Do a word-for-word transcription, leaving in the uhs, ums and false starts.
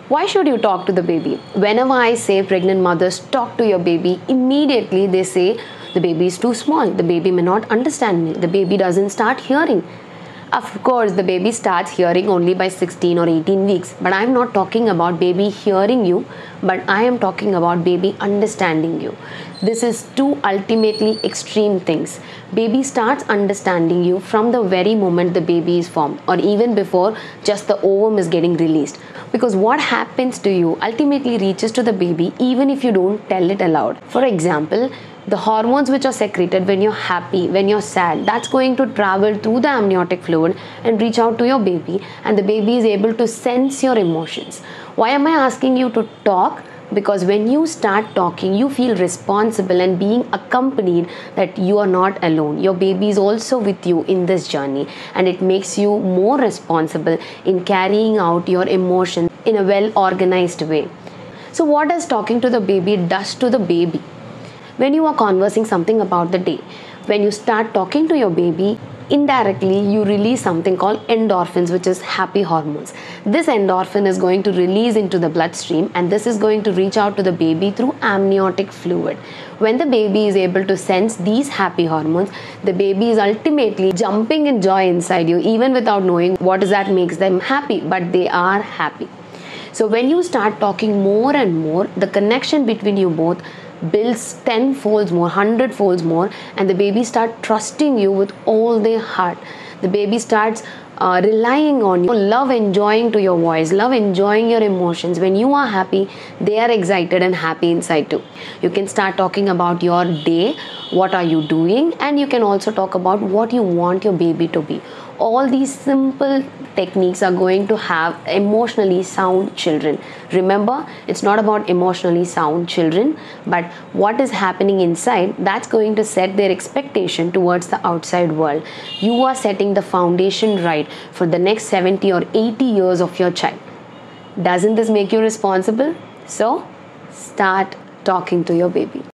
Why should you talk to the baby? Whenever I say pregnant mothers talk to your baby, immediately they say the baby is too small, the baby may not understand me, the baby doesn't start hearing. Of course, the baby starts hearing only by sixteen or eighteen weeks, but I am not talking about baby hearing you, but I am talking about baby understanding you. This is two ultimately extreme things. Baby starts understanding you from the very moment the baby is formed, or even before just the ovum is getting released. Because what happens to you ultimately reaches to the baby even if you don't tell it aloud. For example, the hormones which are secreted when you're happy, when you're sad, that's going to travel through the amniotic fluid and reach out to your baby, and the baby is able to sense your emotions. Why am I asking you to talk? Because when you start talking, you feel responsible and being accompanied that you are not alone. Your baby is also with you in this journey, and it makes you more responsible in carrying out your emotions in a well organized way. So what does talking to the baby does to the baby? When you are conversing something about the day, when you start talking to your baby, indirectly you release something called endorphins, which is happy hormones. This endorphin is going to release into the bloodstream, and this is going to reach out to the baby through amniotic fluid. When the baby is able to sense these happy hormones, the baby is ultimately jumping in joy inside you, even without knowing what is that makes them happy, but they are happy. So when you start talking more and more, the connection between you both builds ten folds more, one hundred folds more, and the baby start trusting you with all their heart. The baby starts uh, relying on you, love enjoying to your voice, love enjoying your emotions. When you are happy, they are excited and happy inside too. You can start talking about your day, what are you doing, and you can also talk about what you want your baby to be. All these simple techniques are going to have emotionally sound children. Remember, it's not about emotionally sound children, but what is happening inside, that's going to set their expectation towards the outside world. You are setting the foundation right for the next seventy or eighty years of your child. Doesn't this make you responsible? So, start talking to your baby.